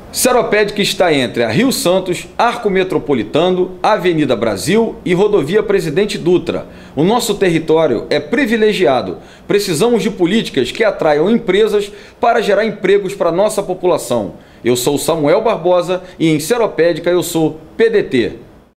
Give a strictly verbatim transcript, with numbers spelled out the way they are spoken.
Seropédica está entre a Rio Santos, Arco Metropolitano, Avenida Brasil e Rodovia Presidente Dutra. O nosso território é privilegiado. Precisamos de políticas que atraiam empresas para gerar empregos para a nossa população. Eu sou Samuel Barbosa e em Seropédica eu sou P D T.